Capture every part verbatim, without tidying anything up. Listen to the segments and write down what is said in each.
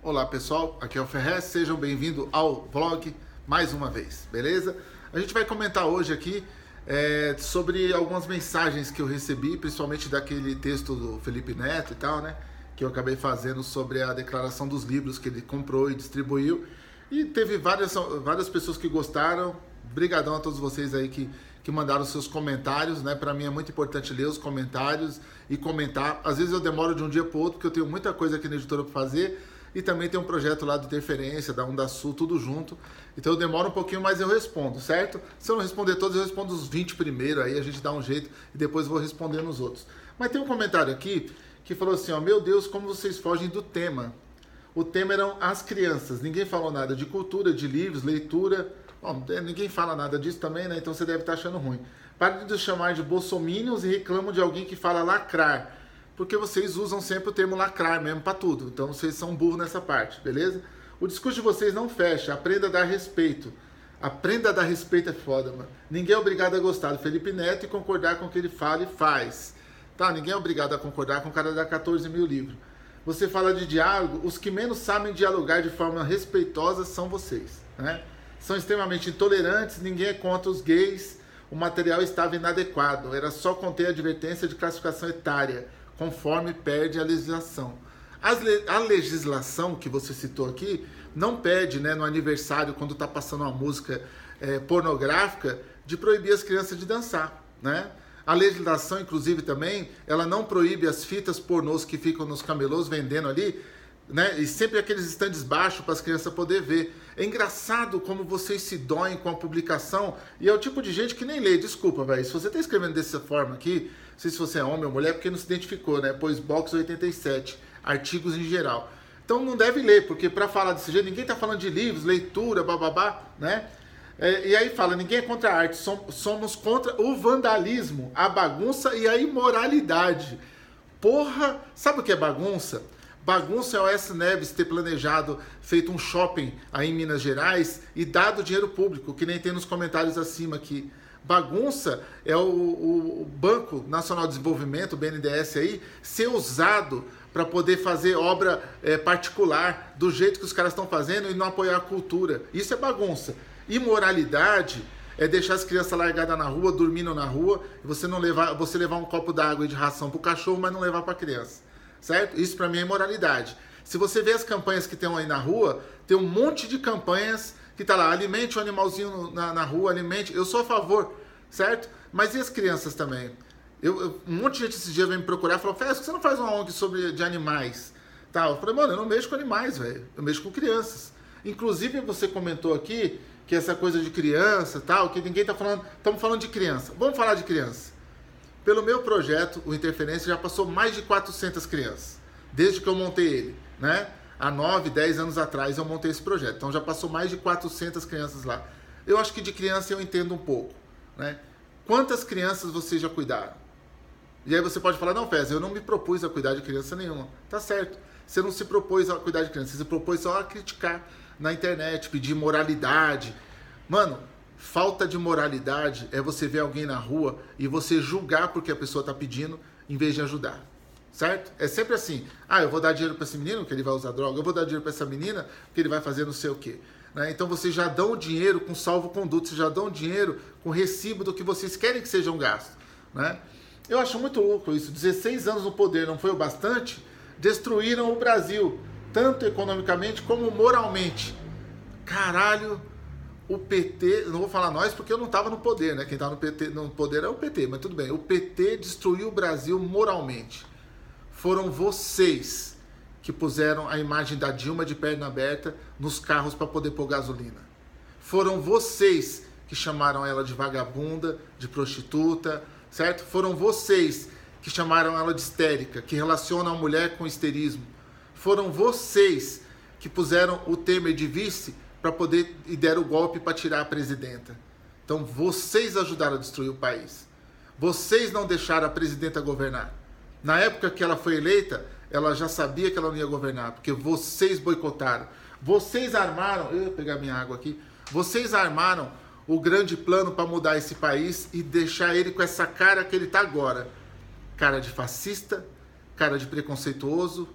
Olá pessoal, aqui é o Ferrez, sejam bem-vindos ao vlog mais uma vez, beleza? A gente vai comentar hoje aqui é, sobre algumas mensagens que eu recebi, principalmente daquele texto do Felipe Neto e tal, né? Que eu acabei fazendo sobre a declaração dos livros que ele comprou e distribuiu. E teve várias, várias pessoas que gostaram. Brigadão a todos vocês aí que, que mandaram seus comentários, né? Para mim é muito importante ler os comentários e comentar. Às vezes eu demoro de um dia para o outro, porque eu tenho muita coisa aqui na editora para fazer. E também tem um projeto lá de Interferência, da Onda Sul, tudo junto. Então eu demoro um pouquinho, mas eu respondo, certo? Se eu não responder todos, eu respondo os vinte primeiro, aí a gente dá um jeito e depois vou respondendo os outros. Mas tem um comentário aqui que falou assim, ó, meu Deus, como vocês fogem do tema. O tema eram as crianças, ninguém falou nada de cultura, de livros, leitura. Bom, ninguém fala nada disso também, né? Então você deve estar achando ruim. Pare de chamar de bolsominions e reclamam de alguém que fala lacrar. Porque vocês usam sempre o termo lacrar mesmo para tudo. Então vocês são burros nessa parte, beleza? O discurso de vocês não fecha. Aprenda a dar respeito. Aprenda a dar respeito é foda, mano. Ninguém é obrigado a gostar do Felipe Neto e concordar com o que ele fala e faz. Tá? Ninguém é obrigado a concordar com o cara que dá quatorze mil livros. Você fala de diálogo, os que menos sabem dialogar de forma respeitosa são vocês, né? São extremamente intolerantes, ninguém é contra os gays, o material estava inadequado, era só conter a advertência de classificação etária, conforme pede a legislação. Le a legislação que você citou aqui não pede, né, no aniversário, quando está passando uma música é, pornográfica, de proibir as crianças de dançar, né? A legislação, inclusive, também, ela não proíbe as fitas pornôs que ficam nos camelôs vendendo ali, né? E sempre aqueles estandes baixos para as crianças poderem ver. É engraçado como vocês se doem com a publicação, e é o tipo de gente que nem lê. Desculpa, velho. Se você está escrevendo dessa forma aqui, não sei se você é homem ou mulher, porque não se identificou, né? Pois box oitenta e sete, artigos em geral. Então não deve ler, porque para falar desse jeito, ninguém está falando de livros, leitura, bababá, né? É, e aí fala, ninguém é contra a arte, somos contra o vandalismo, a bagunça e a imoralidade. Porra, sabe o que é bagunça? Bagunça é o S. Neves ter planejado, feito um shopping aí em Minas Gerais e dado dinheiro público, que nem tem nos comentários acima aqui. Bagunça é o, o, o Banco Nacional de Desenvolvimento, o B N D E S aí, ser usado para poder fazer obra é, particular do jeito que os caras estão fazendo e não apoiar a cultura. Isso é bagunça. Imoralidade é deixar as crianças largadas na rua, dormindo na rua, e você não levar, você levar um copo d'água e de ração para o cachorro, mas não levar para a criança, certo? Isso para mim é imoralidade. Se você vê as campanhas que tem aí na rua, tem um monte de campanhas que tá lá, alimente o animalzinho na, na rua, alimente, eu sou a favor, certo? Mas e as crianças também? Eu, eu, um monte de gente esses dias vem me procurar e falou, Fé, você não faz uma O N G sobre, de animais? Tá, eu falei, mano, eu não mexo com animais, velho, eu mexo com crianças. Inclusive você comentou aqui que essa coisa de criança, tal, que ninguém tá falando, estamos falando de criança. Vamos falar de criança. Pelo meu projeto, o Interferência já passou mais de quatrocentas crianças, desde que eu montei ele, né? Há nove, dez anos atrás eu montei esse projeto, então já passou mais de quatrocentas crianças lá. Eu acho que de criança eu entendo um pouco, né? Quantas crianças vocês já cuidaram? E aí você pode falar, não, Fez, eu não me propus a cuidar de criança nenhuma. Tá certo, você não se propôs a cuidar de criança, você se propôs só a criticar na internet, pedir moralidade. Mano, falta de moralidade é você ver alguém na rua e você julgar porque a pessoa está pedindo em vez de ajudar, certo? É sempre assim, ah, eu vou dar dinheiro para esse menino que ele vai usar droga, eu vou dar dinheiro para essa menina que ele vai fazer não sei o quê, né? Então vocês já dão o dinheiro com salvo-conduto, vocês já dão o dinheiro com recibo do que vocês querem que sejam gastos, né? Eu acho muito louco isso, dezesseis anos no poder não foi o bastante? Destruíram o Brasil, tanto economicamente como moralmente. Caralho, o P T, não vou falar nós porque eu não estava no poder, né? Quem estava no, P T, no poder é o P T, mas tudo bem. O P T destruiu o Brasil moralmente. Foram vocês que puseram a imagem da Dilma de perna aberta nos carros para poder pôr gasolina. Foram vocês que chamaram ela de vagabunda, de prostituta, certo? Foram vocês que chamaram ela de histérica, que relacionam a mulher com histerismo. Foram vocês que puseram o Temer de vice para poder e deram o golpe para tirar a presidenta. Então vocês ajudaram a destruir o país. Vocês não deixaram a presidenta governar. Na época que ela foi eleita, ela já sabia que ela não ia governar, porque vocês boicotaram. Vocês armaram, eu vou pegar minha água aqui. Vocês armaram o grande plano para mudar esse país e deixar ele com essa cara que ele está agora. Cara de fascista, cara de preconceituoso,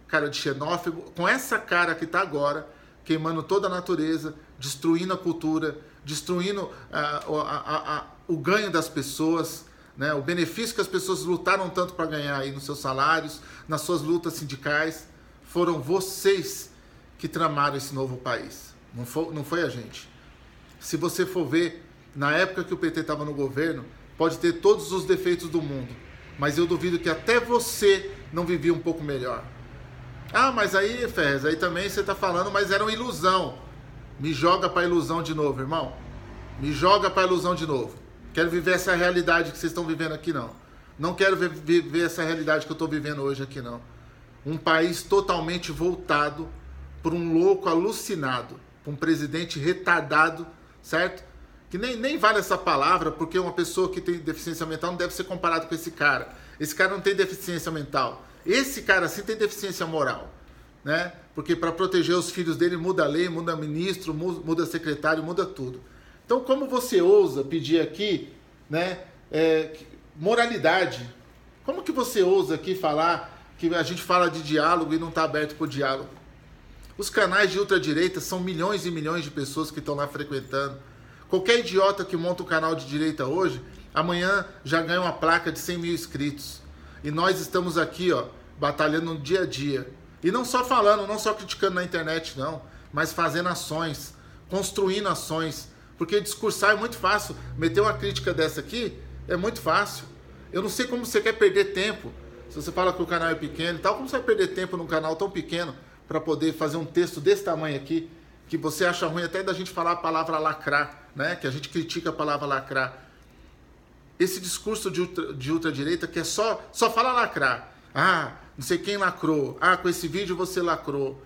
cara de xenófobo, com essa cara que está agora, queimando toda a natureza, destruindo a cultura, destruindo uh, a, a, a, o ganho das pessoas, né? O benefício que as pessoas lutaram tanto para ganhar aí nos seus salários, nas suas lutas sindicais. Foram vocês que tramaram esse novo país, não foi, não foi a gente. Se você for ver, na época que o P T estava no governo, pode ter todos os defeitos do mundo, mas eu duvido que até você não vivia um pouco melhor. Ah, mas aí, Ferrez, aí também você está falando, mas era uma ilusão. Me joga para a ilusão de novo, irmão. Me joga para a ilusão de novo. Quero viver essa realidade que vocês estão vivendo aqui, não. Não quero viver essa realidade que eu estou vivendo hoje aqui, não. Um país totalmente voltado por um louco alucinado, por um presidente retardado, certo? Que nem, nem vale essa palavra, porque uma pessoa que tem deficiência mental não deve ser comparado com esse cara. Esse cara não tem deficiência mental. Esse cara sim tem deficiência moral, né? Porque para proteger os filhos dele muda a lei, muda ministro, muda secretário, muda tudo. Então como você ousa pedir aqui, né, é, moralidade? Como que você ousa aqui falar que a gente fala de diálogo e não está aberto para o diálogo? Os canais de ultradireita são milhões e milhões de pessoas que estão lá frequentando. Qualquer idiota que monta um canal de direita hoje, amanhã já ganha uma placa de cem mil inscritos. E nós estamos aqui, ó, batalhando no dia a dia. E não só falando, não só criticando na internet, não, mas fazendo ações, construindo ações. Porque discursar é muito fácil. Meter uma crítica dessa aqui é muito fácil. Eu não sei como você quer perder tempo. Se você fala que o canal é pequeno e tal, como você vai perder tempo num canal tão pequeno para poder fazer um texto desse tamanho aqui, que você acha ruim até da gente falar a palavra lacrar, né? Que a gente critica a palavra lacrar. Esse discurso de, ultra, de ultradireita que é só, só fala lacrar. Ah, não sei quem lacrou. Ah, com esse vídeo você lacrou.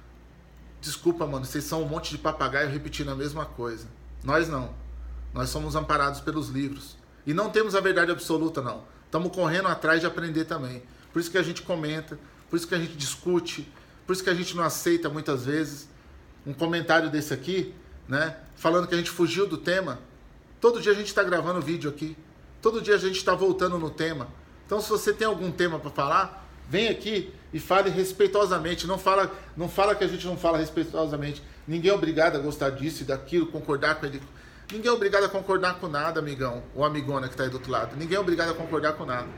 Desculpa, mano, vocês são um monte de papagaio repetindo a mesma coisa. Nós não. Nós somos amparados pelos livros. E não temos a verdade absoluta, não. Estamos correndo atrás de aprender também. Por isso que a gente comenta, por isso que a gente discute, por isso que a gente não aceita muitas vezes um comentário desse aqui, né, falando que a gente fugiu do tema. Todo dia a gente está gravando vídeo aqui. Todo dia a gente está voltando no tema. Então, se você tem algum tema para falar, vem aqui e fale respeitosamente. Não fala, não fala que a gente não fala respeitosamente. Ninguém é obrigado a gostar disso e daquilo, concordar com ele. Ninguém é obrigado a concordar com nada, amigão ou amigona que está aí do outro lado. Ninguém é obrigado a concordar com nada.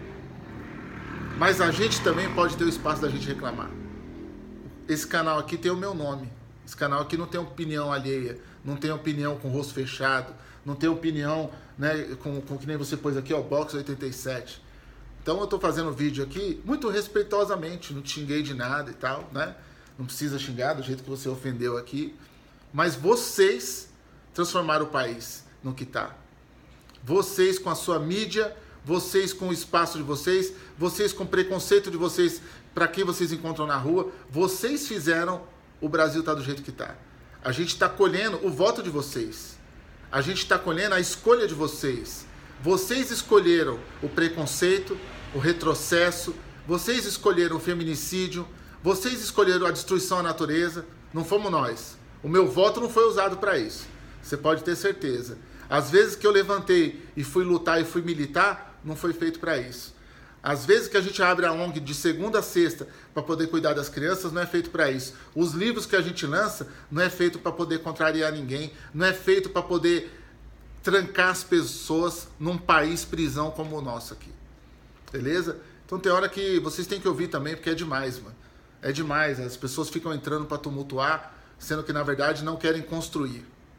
Mas a gente também pode ter o espaço da gente reclamar. Esse canal aqui tem o meu nome. Esse canal aqui não tem opinião alheia. Não tem opinião com o rosto fechado. Não tem opinião, né, com, com que nem você pôs aqui, ó, Box oitenta e sete. Então eu tô fazendo vídeo aqui muito respeitosamente. Não te xinguei de nada e tal, né? Não precisa xingar do jeito que você ofendeu aqui. Mas vocês transformaram o país no que tá. Vocês com a sua mídia, vocês com o espaço de vocês, vocês com o preconceito de vocês para quem vocês encontram na rua, vocês fizeram o Brasil tá do jeito que tá. A gente está colhendo o voto de vocês. A gente está colhendo a escolha de vocês. Vocês escolheram o preconceito, o retrocesso, vocês escolheram o feminicídio, vocês escolheram a destruição à natureza, não fomos nós. O meu voto não foi usado para isso. Você pode ter certeza. Às vezes que eu levantei e fui lutar e fui militar, não foi feito para isso. Às vezes que a gente abre a O N G de segunda a sexta para poder cuidar das crianças, não é feito para isso. Os livros que a gente lança não é feito para poder contrariar ninguém, não é feito para poder trancar as pessoas num país prisão como o nosso aqui. Beleza? Então tem hora que vocês têm que ouvir também, porque é demais, mano. É demais. As pessoas ficam entrando para tumultuar, sendo que na verdade não querem construir.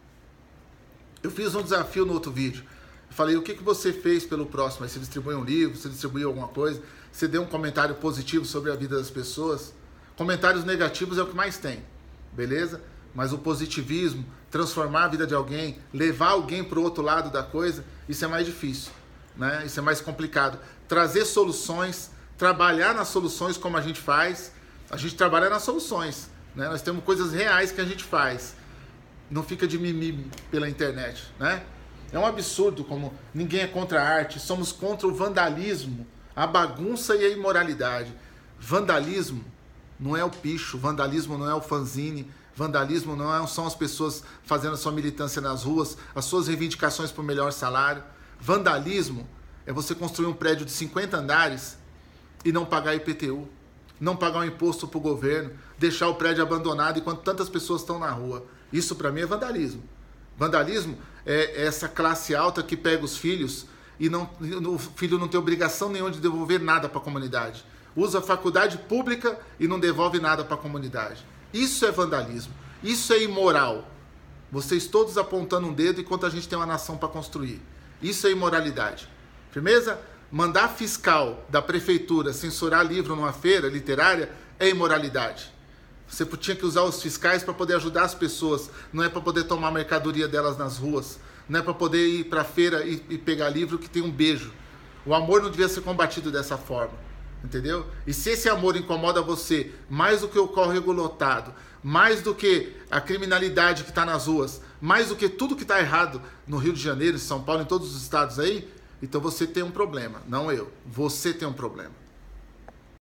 Eu fiz um desafio no outro vídeo. Eu falei, o que, que você fez pelo próximo? Aí você distribuiu um livro, você distribuiu alguma coisa, você deu um comentário positivo sobre a vida das pessoas. Comentários negativos é o que mais tem, beleza? Mas o positivismo, transformar a vida de alguém, levar alguém para o outro lado da coisa, isso é mais difícil, né? Isso é mais complicado. Trazer soluções, trabalhar nas soluções como a gente faz, a gente trabalha nas soluções, né? Nós temos coisas reais que a gente faz. Não fica de mimimi pela internet, né? É um absurdo como ninguém é contra a arte, somos contra o vandalismo, a bagunça e a imoralidade. Vandalismo não é o picho, vandalismo não é o fanzine, vandalismo não é, são as pessoas fazendo a sua militância nas ruas, as suas reivindicações por melhor salário. Vandalismo é você construir um prédio de cinquenta andares e não pagar I P T U. não pagar um imposto para o governo, deixar o prédio abandonado enquanto tantas pessoas estão na rua. Isso para mim é vandalismo. Vandalismo é essa classe alta que pega os filhos e não, o filho não tem obrigação nenhuma de devolver nada para a comunidade. Usa a faculdade pública e não devolve nada para a comunidade. Isso é vandalismo. Isso é imoral. Vocês todos apontando um dedo enquanto a gente tem uma nação para construir. Isso é imoralidade. Firmeza? Mandar fiscal da prefeitura censurar livro numa feira literária é imoralidade. Você tinha que usar os fiscais para poder ajudar as pessoas, não é para poder tomar a mercadoria delas nas ruas, não é para poder ir para a feira e, e pegar livro que tem um beijo. O amor não devia ser combatido dessa forma, entendeu? E se esse amor incomoda você mais do que o córrego lotado, mais do que a criminalidade que está nas ruas, mais do que tudo que está errado no Rio de Janeiro, em São Paulo, em todos os estados aí, então você tem um problema, não eu. Você tem um problema.